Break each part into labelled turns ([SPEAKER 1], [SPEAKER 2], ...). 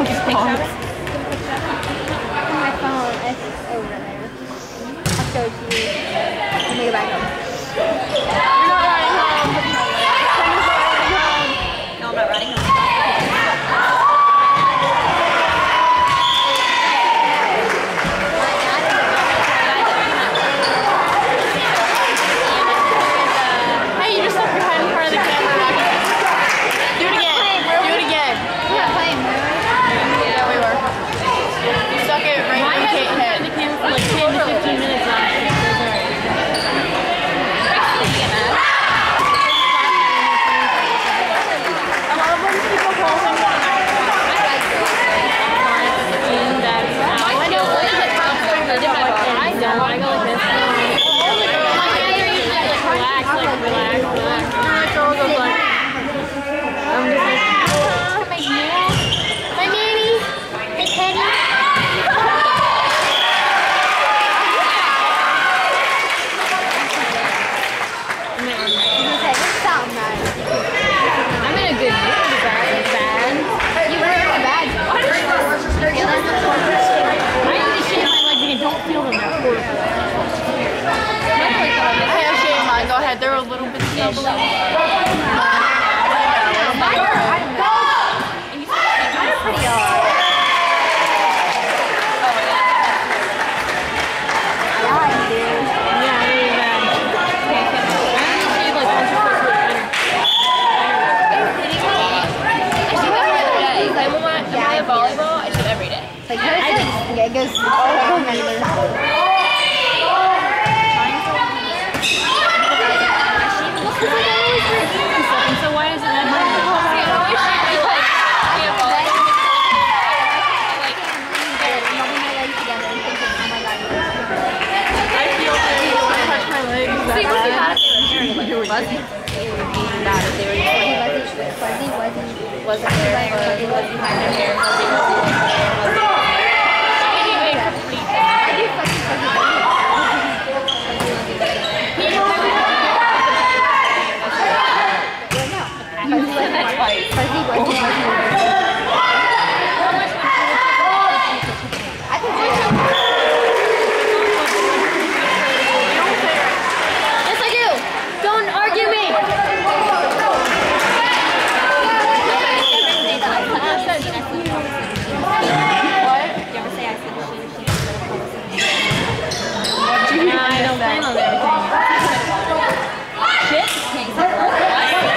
[SPEAKER 1] My
[SPEAKER 2] phone, it's over there. I'll show it to you. Let me go back home.
[SPEAKER 1] You're not riding home. No, I'm not riding home. They're a little bit still below. They're pretty odd. Volleyball, I do every day. Like, yeah, it goes all over. So why is it that hard? I feel like I want to touch my legs. See, what's the bad if they were fuzzy? It would be bad if they were fuzzy. Wasn't there? It was behind their hair. Anyway, I do fuzzy. Yes, I do. Don't argue me. What? Did you ever say I said she? I don't plan on everything. Shit?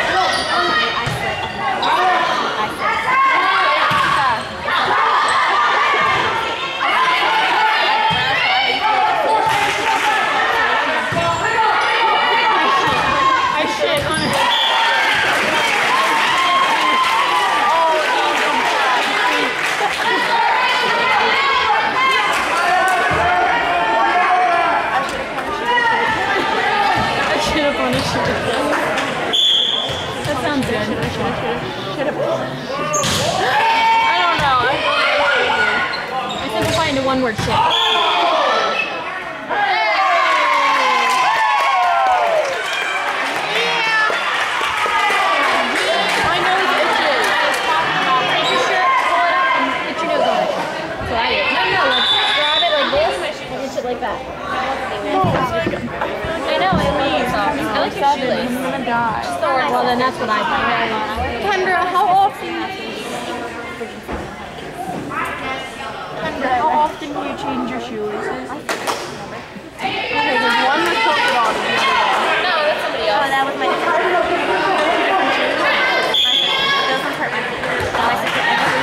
[SPEAKER 1] That sounds good. I don't know. I simplify into one word shit. My nose itches. Take your shirt, pull it up, and get your nose on it. So I do. No, like grab it like this and itch it like that. I know, it means I like your shoelace. I'm gonna die. Well, then that's what I do. Kendra, how often do you change your shoelaces? Okay, there's one with polka dot. No, that's somebody else. Oh, that was my different shoe. It doesn't hurt my feet. My sister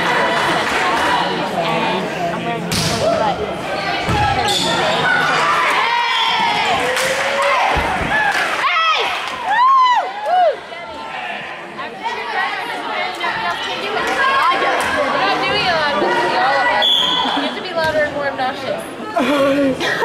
[SPEAKER 1] and I'm wearing one, but more obnoxious.